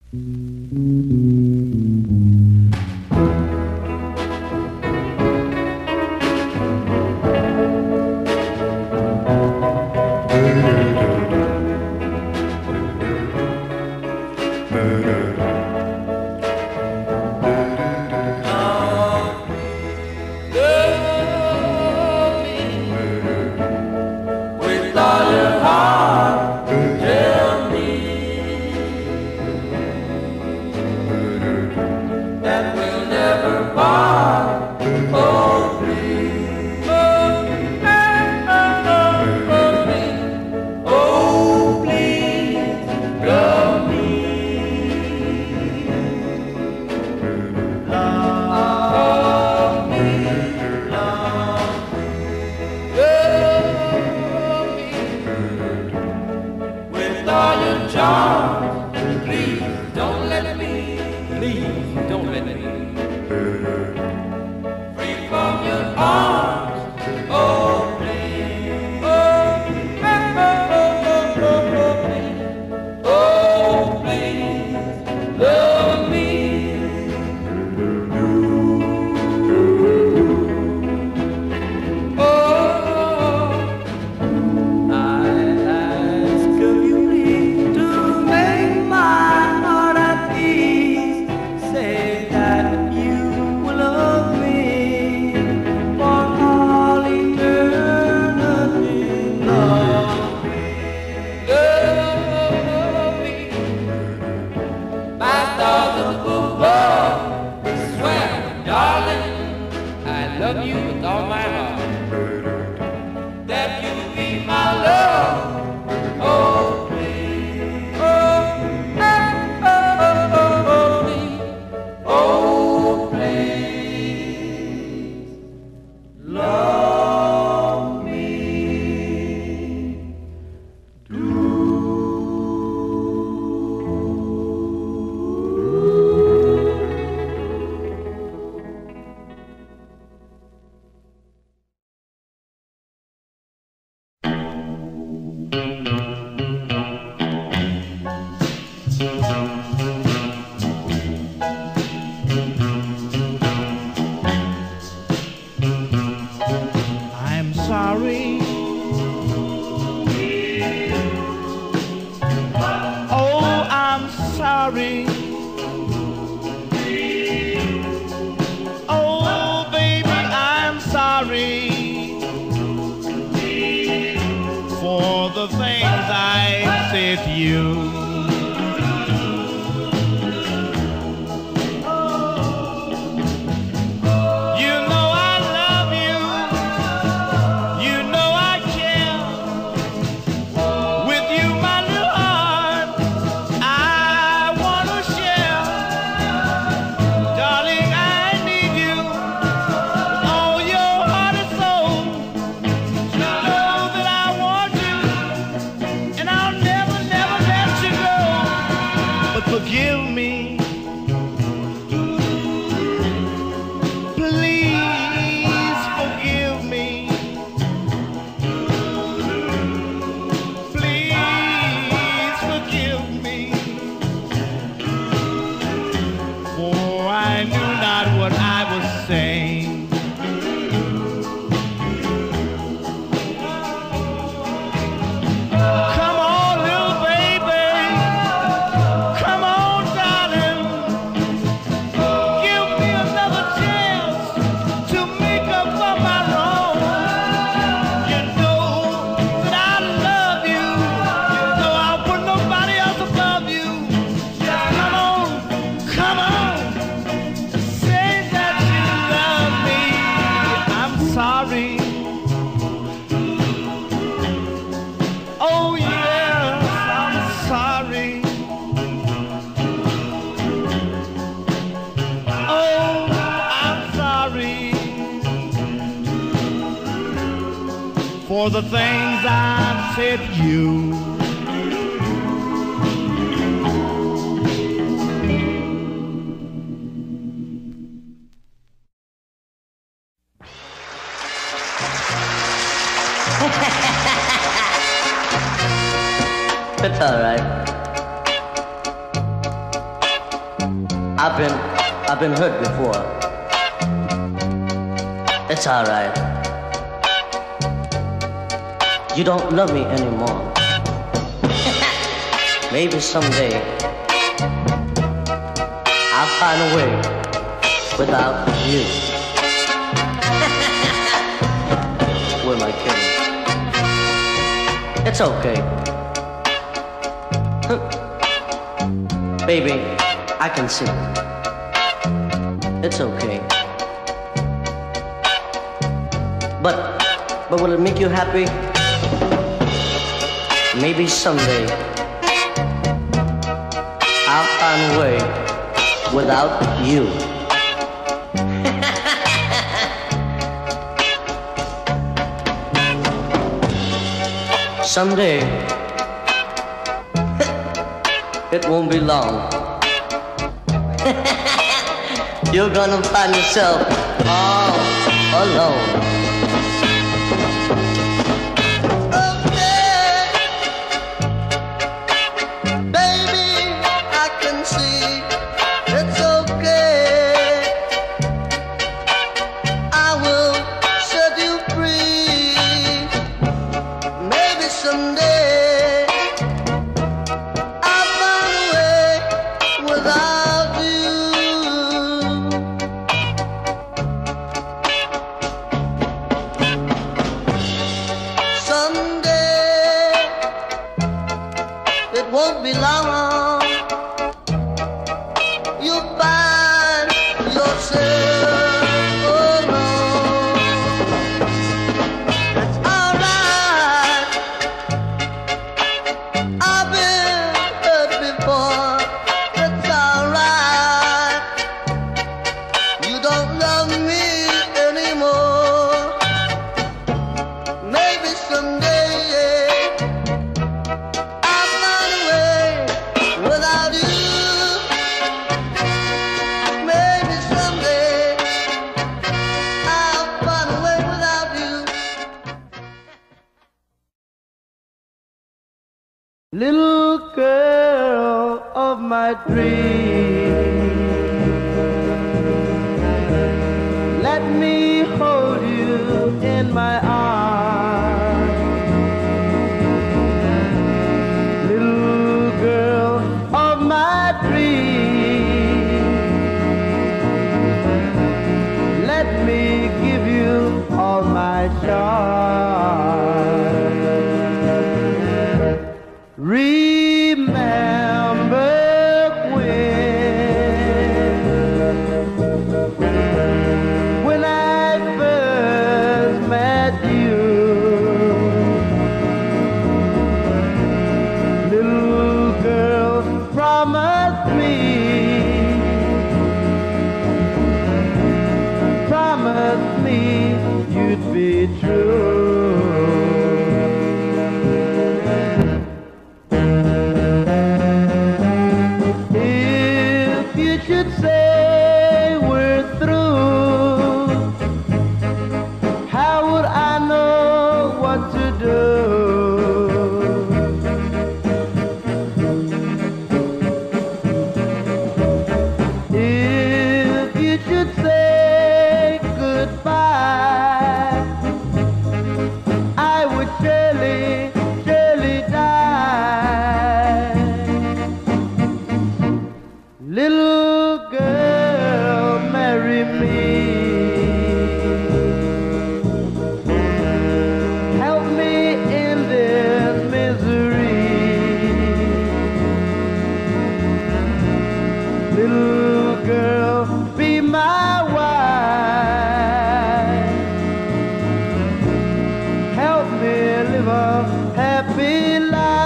For the things I've said to you. That's all right. I've been hurt before. It's alright. You don't love me anymore. Maybe someday I'll find a way without you. Who am I kidding? It's okay. Baby, I can see. It's okay. But will it make you happy? Maybe someday I'll find a way without you. Someday it won't be long. You're gonna find yourself all alone. Won't be long, you'll find yourself alone. It's alright, I've been hurt before. It's alright, you don't love me anymore. Maybe someday without you, maybe someday I'll find a way without you. Little girl of my dreams, let me hold you in my arms. Little girl of my dreams, let me give you all my charms. Remember when I first met you, little girl, promise me you'd be true. If you should say we're through, how would I know what to do? If you should say goodbye, I would surely, surely die. Little girl, marry me. Help me in this misery. Little girl, be my wife. Help me live a happy life.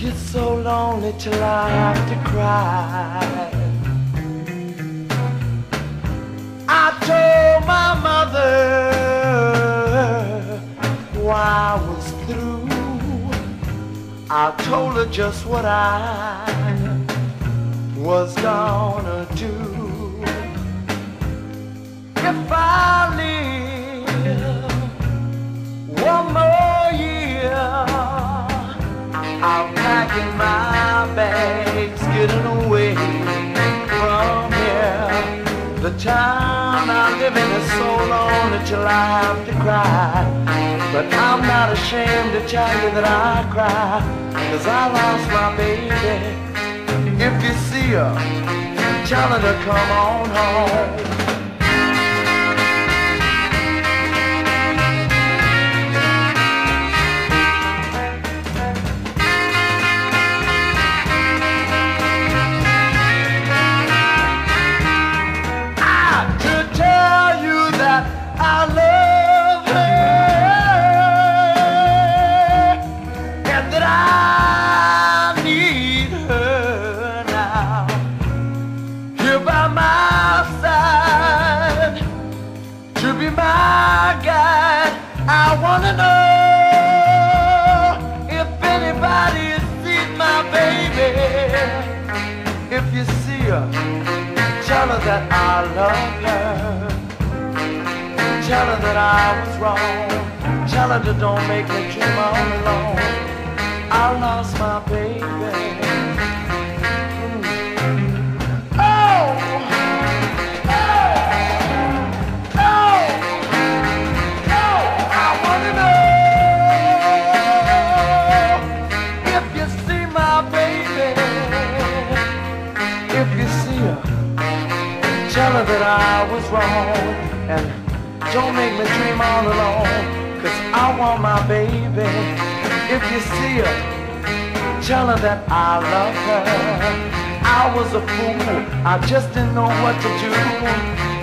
Get so lonely till I have to cry. I told my mother why I was through. I told her just what I was gonna do. If I live one more year, I'm packing my bags, getting away from here. The town I live in is so lonely till I have to cry. But I'm not ashamed to tell you that I cry, 'cause I lost my baby. If you see her, tell her to come on home. I love her and that I need her now, here by my side to be my guide. I wanna know if anybody has seen my baby. If you see her, tell her that I love her. Tell her that I was wrong. Tell her that don't make me dream all alone. I lost my baby. Oh, oh, oh, oh. I wanna know if you see my baby. If you see her, tell her that I was wrong. And don't make me dream all alone, 'cause I want my baby. If you see her, tell her that I love her. I was a fool, I just didn't know what to do.